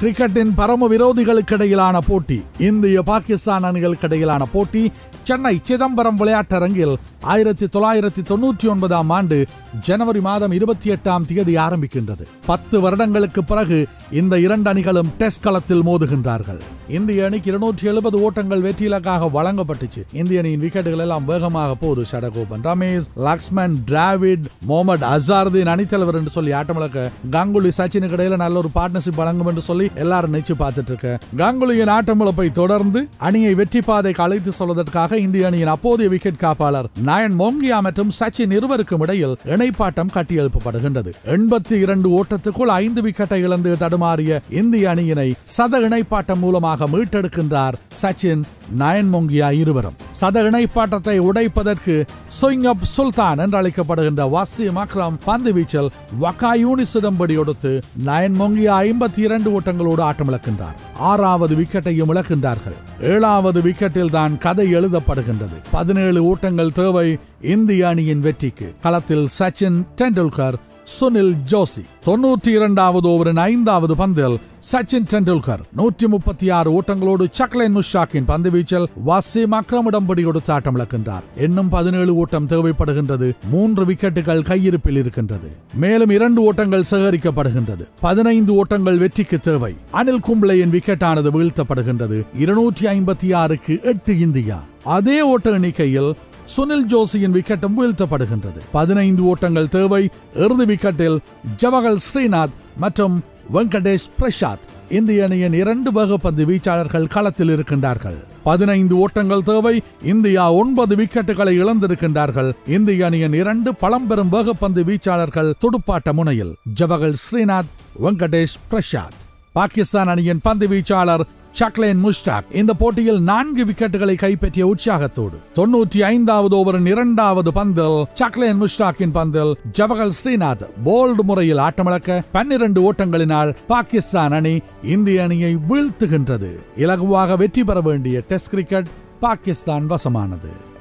கிரிக்கெட்டின் பரம விரோதிகளுக்கு இடையிலான போட்டி, இந்திய பாகிஸ்தான் அணிகளுக்கு இடையிலான போட்டி சென்னை சிதம்பரம் விளையாட்டரங்கில் 1999 ஆண்டு ஜனவரி மாதம் 28 ஆரம்பிக்கின்றது. 10 வருடங்களுக்கு பிறகு இந்த இரண்டு அணிகளும் டெஸ்ட் களத்தில் மோதுகின்றார்கள். இந்திய அணிக்கு 270 ஓட்டங்கள் வெற்றி இலக்காக வழங்கப்பட்டுச்சு. இந்திய அணியின் விக்கெட்டுகள் எல்லாம் வேகமாக போகுது. ஷடகோபன், ரமேஷ், லக்ஷ்மன், டிராவிட், முகமது அசாருதீன் அணித்தலைவர் என்று சொல்லி ஆட்டமிழக்க கங்குலி சச்சினுக்கு இடையில நல்ல ஒரு பார்ட்னர்ஷிப் வழங்கும் என்று சொல்லி எல்லாரும் நினைச்சு பார்த்துட்டு இருக்க. கங்குலியின் ஆட்டமிழப்பை தொடர்ந்து அணியை வெற்றி பாதைக்கு அழைத்து செல்வதற்காக இந்திய அணியின் அப்போதைய விக்கெட் காப்பாளர் நயன் மோங்கியா மற்றும் சச்சின் இருவருக்கும் இடையில் இணைப்பாட்டம் கட்டியெழுப்பப்படுகின்றது. 82 ஓட்டத்துக்குள் 5 விக்கெட்டை இழந்து தடுமாறிய இந்திய அணியினை சத இணைப்பாட்டம் மூலமாக மீட்டெடுக்கின்றார் சச்சின், நயன் மோங்கியா இருவரும். சத இணைப்பாட்டத்தை உடைப்பதற்கு ஸ்விங் அப் சுல்தான் என்று அழைக்கப்படுகின்ற வசீம் அக்ரம் பந்து வீச்சில் வக்கா யூனிஸிடம் பிடியொடுத்து நயன் மோங்கியா 52 ஓட்டங்களோடு ஆட்டமிழக்கின்றார். 6வது விக்கெட்டையும் இழக்கின்றார்கள். 7வது விக்கெட்டில் தான் கதை எழுதப்படுகின்றது. 17 ஓட்டங்கள் தேவை இந்திய அணியின் வெற்றிக்கு. களத்தில் சச்சின் டெண்டுல்கர், சுனில் ஜோஷி. 92வது ஓவரின் 5வது பந்தில் சச்சின் டெண்டுல்கர் 136 ஓட்டங்களோடு சக்லேன் முஷாக்கின் பந்து வீச்சில் வசீம் அக்ரமிடம் பிடியொடுத்து ஆட்டமிழக்கின்றார். இன்னும் 17 ஓட்டம் தேவைப்படுகின்றது. 3 விக்கெட்டுகள் கையிருப்பில் இருக்கின்றது. மேலும் 2 ஓட்டங்கள் சேகரிக்கப்படுகின்றது. 15 ஓட்டங்கள் வெற்றிக்கு தேவை. அனில் கும்ப்ளேயின் விக்கெட்டானது வீழ்த்தப்படுகின்றது. 256க்கு 8 இந்தியா. அதே ஓட்ட எண்ணிக்கையில் சுனில் ஜோஷியின் விக்கெட்டும் வீழ்த்தப்படுகின்றது. 15 ஓட்டங்கள் தேவை. இறுதி விக்கெட்டில் ஜவஹர் ஸ்ரீநாத் மற்றும் வெங்கடேஷ் பிரசாத் இந்திய அணியின் 2 வேகப்பந்து வீச்சாளர்கள் களத்தில் இருக்கின்றார்கள். 15 ஓட்டங்கள் தேவை. இந்தியா 9 விக்கெட்டுகளை இழந்திருக்கின்றார்கள். இந்திய அணியின் 2 பழம்பெரும் வேகப்பந்து வீச்சாளர்கள் துடுப்பாட்ட முனையில் ஜவஹர் ஸ்ரீநாத், வெங்கடேஷ் பிரசாத். பாகிஸ்தான் அணியின் பந்து வீச்சாளர் சக்லேன் முஷ்டாக் இந்த போட்டியில் 4 விக்கெட்டுகளை கைப்பற்றிய உற்சாகத்தோடு 95வது ஓவரின் 2வது பந்தில் சக்லேன் முஷ்டாக்கின் பந்தில் ஜவஹர் ஸ்ரீநாத் போல்டு முறையில் ஆட்டமிழக்க 12 ஓட்டங்களினால் பாகிஸ்தான் அணி இந்திய அணியை வீழ்த்துகின்றது. இலகுவாக வெற்றி பெற வேண்டிய டெஸ்ட் கிரிக்கெட் பாகிஸ்தான் வசமானது.